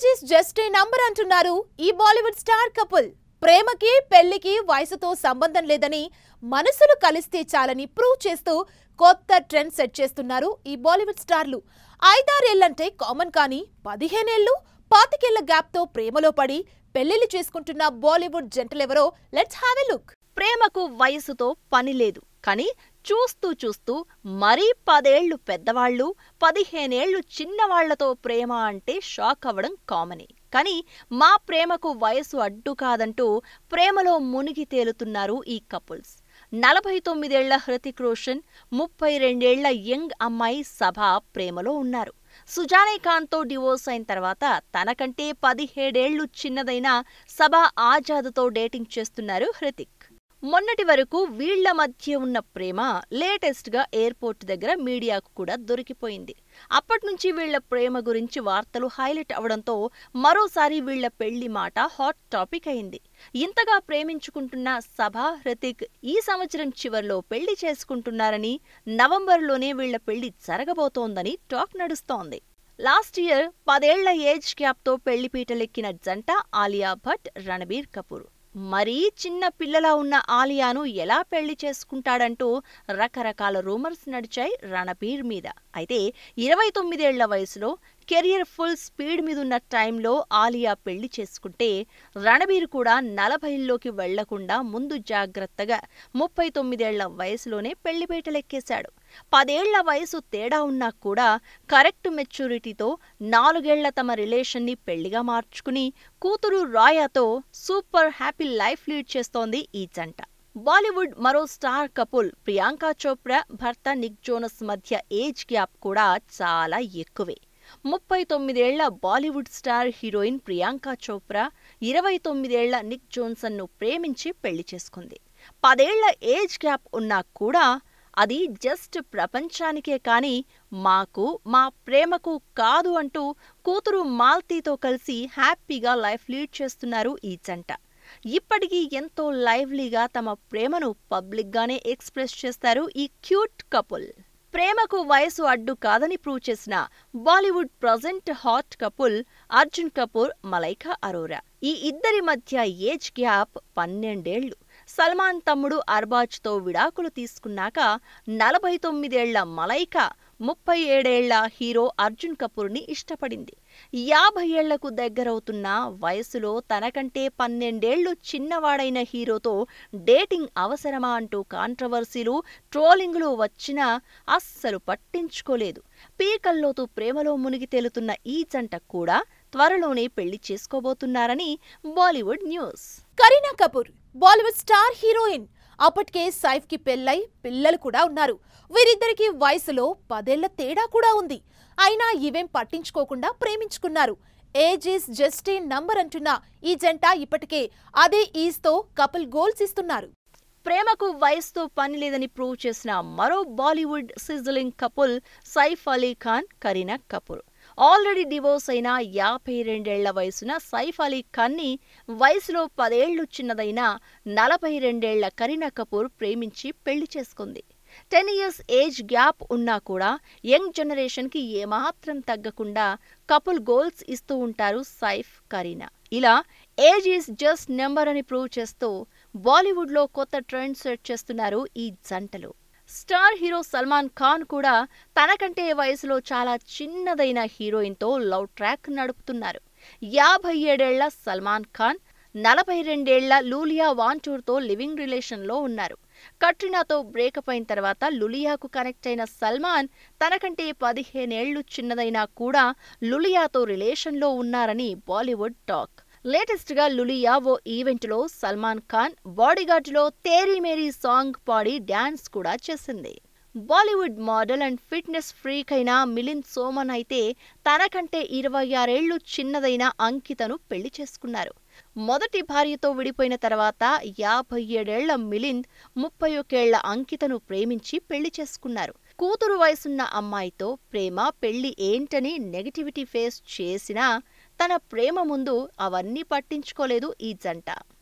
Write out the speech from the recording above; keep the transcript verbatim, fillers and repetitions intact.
Age is just a number అంటున్నారు ఈ Bollywood star couple. ప్రేమకి పెళ్లికి వయసుతో సంబంధం లేదని, మనసులు కలిస్తే చాలని ప్రూవ్ చేస్తూ కొత్త ట్రెండ్ సెట్ చేస్తున్నారు ఈ బాలీవుడ్ స్టార్లు. ఐదారేళ్లంటే కామన్ కానీ పదిహేనేళ్లు పాతికేళ్ల గ్యాప్ తో ప్రేమలో పడి పెళ్లిళ్లు చేసుకుంటున్న బాలీవుడ్ జంటలెవరో లెట్స్ హావ్ ఎ లుక్. ప్రేమకు వయసుతో పని లేదు, కానీ చూస్తూ చూస్తూ మరీ పదేళ్లు పెద్దవాళ్లు, పదిహేనేళ్లు చిన్నవాళ్లతో ప్రేమ అంటే షాక్ అవ్వడం కామనే. కానీ మా ప్రేమకు వయసు అడ్డు కాదంటూ ప్రేమలో మునిగి తేలుతున్నారు ఈ కపుల్స్. నలభై తొమ్మిదేళ్ల హృతిక్ రోషన్, ముప్పై రెండేళ్ల యంగ్ అమ్మాయి సభ ప్రేమలో ఉన్నారు. సుజానే ఖాన్తో డివోర్స్ అయిన తర్వాత తనకంటే పదిహేడేళ్లు చిన్నదైన సభా ఆజాద్తో డేటింగ్ చేస్తున్నారు హృతిక్. మొన్నటి వరకు వీళ్ల మధ్య ఉన్న ప్రేమ లేటెస్ట్ గా ఎయిర్పోర్ట్ దగ్గర మీడియాకు కూడా దొరికిపోయింది. అప్పట్నుంచి వీళ్ల ప్రేమ గురించి వార్తలు హైలైట్ అవడంతో మరోసారి వీళ్ల పెళ్లి మాట హాట్ టాపిక్ అయింది. ఇంతగా ప్రేమించుకుంటున్న సభా, హృతిక్ ఈ సంవత్సరం చివర్లో పెళ్లి చేసుకుంటున్నారని, నవంబర్లోనే వీళ్ల పెళ్లి జరగబోతోందని టాక్ నడుస్తోంది. లాస్ట్ ఇయర్ పదేళ్ల ఏజ్ గ్యాప్ తో పెళ్లిపీటలెక్కిన జంట ఆలియా భట్, రణబీర్ కపూర్. మరీ చిన్న పిల్లలా ఉన్న ఆలియాను ఎలా పెళ్లి చేసుకుంటాడంటూ రకరకాల రూమర్స్ నడిచాయి రణబీర్ మీద. అయితే ఇరవై తొమ్మిదేళ్ల వయసులో కెరియర్ ఫుల్ స్పీడ్ మీదున్న టైంలో ఆలియా పెళ్లి చేసుకుంటే, రణబీర్ కూడా నలభైల్లోకి వెళ్లకుండా ముందు జాగ్రత్తగా ముప్పై తొమ్మిదేళ్ల వయసులోనే పెళ్లిపీటలెక్కేశాడు. పదేళ్ల వయసు తేడా ఉన్నా కూడా కరెక్ట్ మెచ్యూరిటీతో నాలుగేళ్ల తమ రిలేషన్ని పెళ్లిగా మార్చుకుని కూతురు రాయాతో సూపర్ హ్యాపీ లైఫ్ లీడ్ చేస్తోంది ఈ జంట. బాలీవుడ్ మరో స్టార్ కపుల్ ప్రియాంక చోప్రా, భర్త నిక్ జోనస్ మధ్య ఏజ్ గ్యాప్ కూడా చాలా ఎక్కువే. ముప్పై తొమ్మిదేళ్ల Bollywood star heroine Priyanka Chopra ఇరవై తొమ్మిదేళ్ల నిక్ జోన్సన్ను ప్రేమించి పెళ్లి చేసుకుంది. పదేళ్ల ఏజ్ గ్యాప్ ఉన్నా కూడా అది జస్ట్ ప్రపంచానికే కాని మాకు, మా ప్రేమకు కాదు అంటూ కూతురు మాల్తీతో కలిసి హ్యాపీగా లైఫ్ లీడ్ చేస్తున్నారు ఈ జంట. ఇప్పటికీ ఎంతో లైవ్లీగా తమ ప్రేమను పబ్లిక్గానే ఎక్స్ప్రెస్ చేస్తారు ఈ క్యూట్ కపుల్. ప్రేమకు వయసు అడ్డు కాదని ప్రూవ్ చేసిన Bollywood present hot couple Arjun Kapoor, Malaika Arora. ఈ ఇద్దరి మధ్య ఏజ్ గ్యాప్ పన్నెండేళ్లు. సల్మాన్ తమ్ముడు అర్బాజ్తో విడాకులు తీసుకున్నాక నలభై తొమ్మిదేళ్ల మలైకా ముప్పై ఏడేళ్ల హీరో అర్జున్ కపూర్ని ఇష్టపడింది. యాభై ఏళ్లకు దగ్గరవుతున్న వయసులో తనకంటే పన్నెండేళ్లు చిన్నవాడైన హీరోతో డేటింగ్ అవసరమా అంటూ కాంట్రవర్సీలు, ట్రోలింగులు వచ్చినా అస్సలు పట్టించుకోలేదు. పీకల్లోతూ ప్రేమలో మునిగి తేలుతున్న ఈ జంట కూడా త్వరలోనే పెళ్లి చేసుకోబోతున్నారని Bollywood news. Kareena Kapoor Bollywood star heroine. అప్పటికే సైఫ్ కి పెళ్లై పిల్లలు కూడా ఉన్నారు. వీరిద్దరికి వయసులో పదేళ్ల తేడా కూడా ఉంది. అయినా ఇవేం పట్టించుకోకుండా ప్రేమించుకున్నారు. Age is just a number అంటున్న ఈ జంట ఇప్పటికే అదే ఈజ్ తో కపుల్ గోల్స్ ఇస్తున్నారు. ప్రేమకు వయసుతో పని లేదని ప్రూవ్ చేసిన మరో Bollywood sizzling couple Saif Ali Khan, Kareena Kapoor. Already divorce అయిన యాభై రెండేళ్ల వయసున సైఫ్ అలీ ఖాన్ని వయసులో పదేళ్లు చిన్నదైన నలభై రెండేళ్ల కరీనా కపూర్ ప్రేమించి పెళ్లి చేసుకుంది. టెన్ ఇయర్స్ ఏజ్ గ్యాప్ ఉన్నా కూడా యంగ్ జనరేషన్ కి ఏమాత్రం తగ్గకుండా కపుల్ గోల్స్ ఇస్తూ ఉంటారు సైఫ్, కరీనా. ఇలా ఏజ్ ఈస్ జస్ట్ నెంబర్ అని ప్రూవ్ చేస్తూ బాలీవుడ్ లో కొత్త ట్రెండ్ సెట్ చేస్తున్నారు ఈ జంటలు. స్టార్ హీరో సల్మాన్ ఖాన్ కూడా తనకంటే వయసులో చాలా చిన్నదైన హీరోయిన్తో లవ్ ట్రాక్ నడుపుతున్నారు. యాభై ఏడేళ్ల సల్మాన్ ఖాన్ నలభై రెండేళ్ల లూలియా వాంటూర్తో లివింగ్ రిలేషన్లో ఉన్నారు. కట్రినాతో బ్రేకప్ అయిన తర్వాత లులియాకు కనెక్ట్ అయిన సల్మాన్ తనకంటే పదిహేనేళ్లు చిన్నదైనా కూడా లులియాతో రిలేషన్లో ఉన్నారని బాలీవుడ్ టాక్. లేటెస్ట్ గా లులియా ఓ ఈవెంట్ లో సల్మాన్ ఖాన్ బాడీగార్డ్ లో తేరీ మేరీ సాంగ్ పాడి డాన్స్ కూడా చేసింది. Bollywood model and fitness freak అయిన మిలింద్ సోమన్ అయితే తనకంటే ఇరవై ఆరేళ్లు చిన్నదైన అంకితను పెళ్లి చేసుకున్నారు. మొదటి భార్యతో విడిపోయిన తర్వాత యాభై ఏడేళ్ల మిలింద్ ముప్పై ఒకేళ్ల అంకితను ప్రేమించి పెళ్లి చేసుకున్నారు. కూతురు వయసున్న అమ్మాయితో ప్రేమ, పెళ్లి ఏంటని నెగటివిటీ ఫేస్ చేసినా తన ప్రేమ ముందు అవన్నీ పట్టించుకోలేదు ఈ జంట.